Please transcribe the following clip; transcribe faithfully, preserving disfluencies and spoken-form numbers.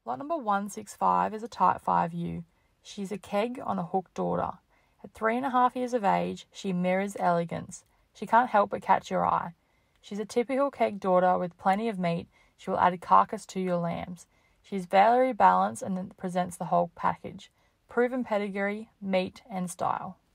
Lot number one six five is a Type five U. She's a keg on a hook daughter. At three and a half years of age, she mirrors elegance. She can't help but catch your eye. She's a typical keg daughter with plenty of meat. She will add a carcass to your lambs. She's very balanced and presents the whole package. Proven pedigree, meat and style.